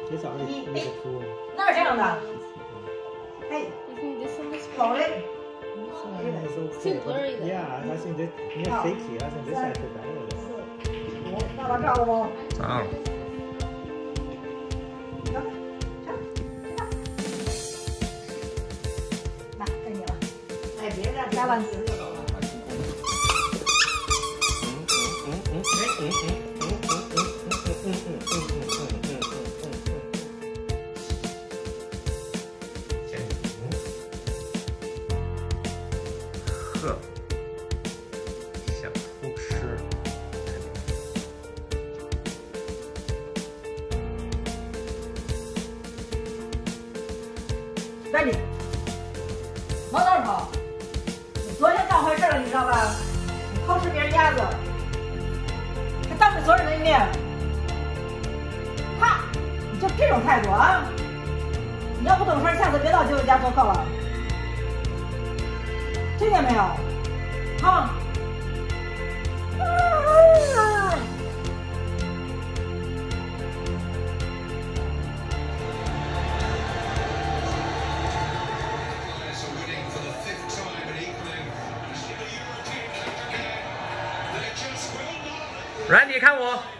介绍你的图。 哪是这样的？哎，好嘞。 Ja, dat is in de fikkie, dat is in de zijde bij. 爸爸照顾不？ 照。 来，该你了。哎，别让加完。 呵，想偷吃。 赶紧，往哪儿跑？你昨天干坏事了，你知道吧？你偷吃别人鸭子，还当着所有人的面，哈，你就这种态度啊？你要不懂事，下次别到舅舅家做客了。听见没有？好。 Randy，看我。